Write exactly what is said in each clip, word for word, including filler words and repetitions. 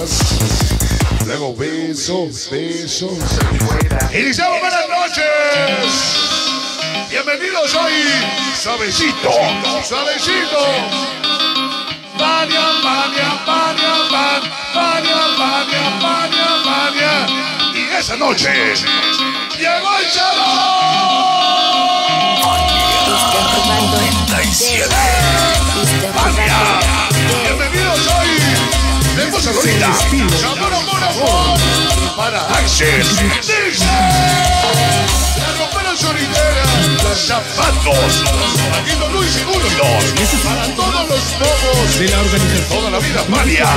luego besos, besos. Iniciamos, buenas noches. Bienvenidos hoy, suavecito, suavecito. Baña, baña, baña, baña, baña, baña, baña, baña. Y esa noche llegó el chavo. noventa y siete. Baña. Bienvenidos hoy. Tenemos a Lolita. Amor, amor, amor. Para Axel. Dice. La rompera solitera. Zapatos. Paquito Luis y Gullidos. Para todos los bobos de la organización. Toda la vida María.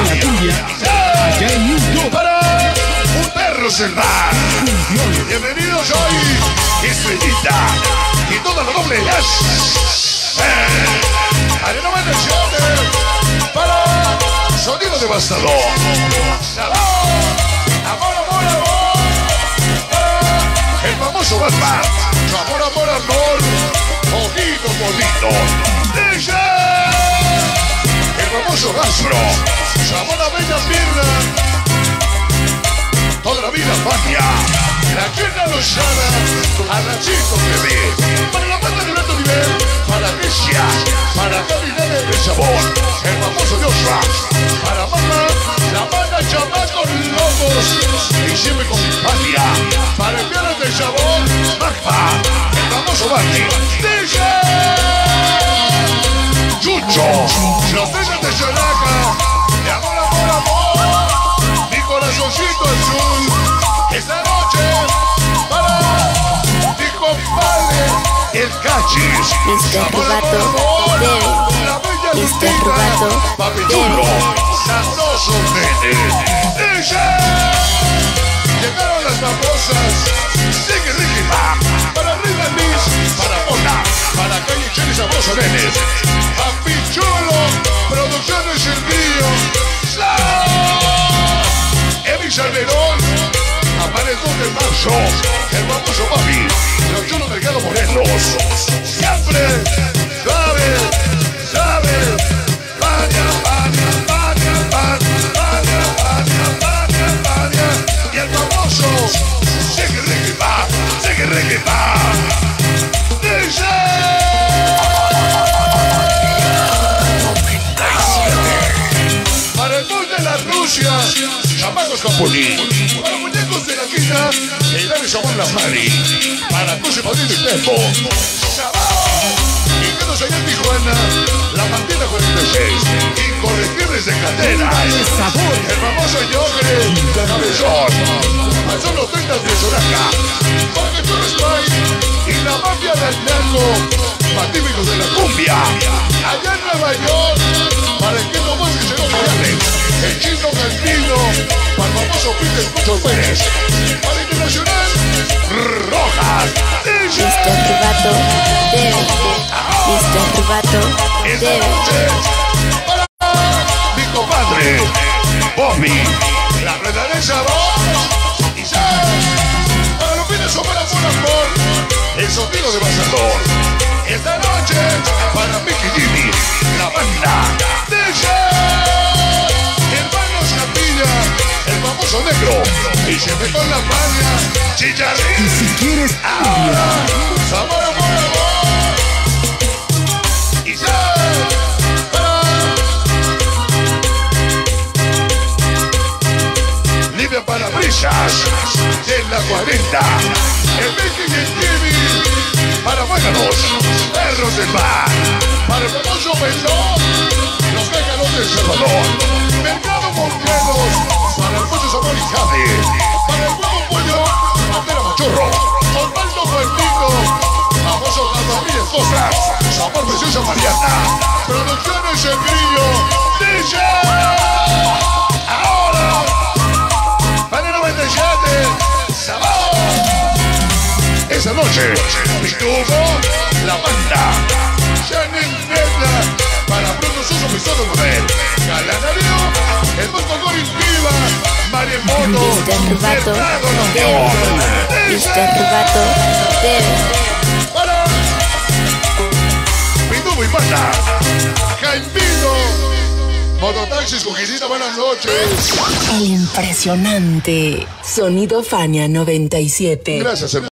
Para un perro selvar. Bienvenidos hoy. Estrellita. Y toda la doble S. Arena Bendiciones. Para Sonido Devastador. Salón. Amor, amor, amor. El famoso Batman. Amor, amor, amor. Ojito bonito. Dice. El famoso Gastro. Sabor a bella pierna. Toda la vida Fania. La pierna Lozada. Arrachito bebé. Para la banda de alto nivel. Para Grecia. Para calidad de sabor. El famoso Joshua. Para mamá. La banda chamacos locos. Y siempre con Fania. Para enviarles de sabor. Magma. El famoso Barney. Dice. Chucho. Los peces de Chalaca. De amor, amor, amor. Mi corazoncito azul. Esta noche. Para mi compadre. El Cachis. mister Rubato debe. mister Rubato Papichulo. Sanoso Nene. Dice. Llegaron las famosas. Sigue Ricky Ma. Para Rita Liz. Para Mona. Para Calle Chen y Sabroso Nenes. Papichulo. Producciones El Río. Evi Salverón. Apareció del marzo. El famoso Papi. Los chulos Mercado Morelos. Siempre. Sabe. Sabe. Baña, baña, baña, baña, baña, baña, baña, baña. Y el famoso. Sigue Ricky Ma. Sigue Ricky Ma. Dice. Para el mundo de la Rusia. Chamacos Capulín. Para muñecos de la quina. El Dani Samón La Mari. Para Cruz y Madrid y Tempo. Y quedos allá en Tijuana. La Martina cuarenta y seis. Incorregibles de cadena. El famoso Yogre. La Cabezón. Son los treinta de Soraca. Jorge Torres Pay. Y la mafia del Naco. Patíficos de la cumbia. Allá en Nueva York. Para el que no más que se lo reales. El Chino Cantino. Para el famoso Peter Pucho Pérez. Para Internacional. Rojas. mister Rubato debe. mister Rubato debe. Para mi compadre Bobby. La verdadera sabor. Y para los fines son para por amor. El sonido devastador. Esta noche para Mickey Jimmy. La banda de Hermanos Capilla. El famoso negro. Y se ve con la paña. Chicharrín. Y si quieres ahora. Sabor, amor, amor. Y para Livia Parabrisas. De la cuarenta. El Mickey y el Jimmy. Para Muéganos. Perros del mar. Para el famoso Pendón. Los Mégalos de El Salvador. Mercado Monteros. Para el pollo Sabor y Jade. Para el huevo pollo. Bandera Machorro. Osvaldo Fuertico. Famoso Catalina Cosas. Sabor Preciosa Mariana. Producciones El Grillo. Dice. Ahora. Para el noventa y siete. Sabor. Esa noche. Pitubo. La banda. Janet Negra. Para Bruno Soso Pistola Nobel. Galanario. El Bosco Goris Viva. Maremoto. mister Rubato debe. mister Rubato debe. Para Pitubo y Pata. Jaimino. Mototaxis, Coquilina, buenas noches. El impresionante Sonido Fania noventa y siete. Gracias, hermano.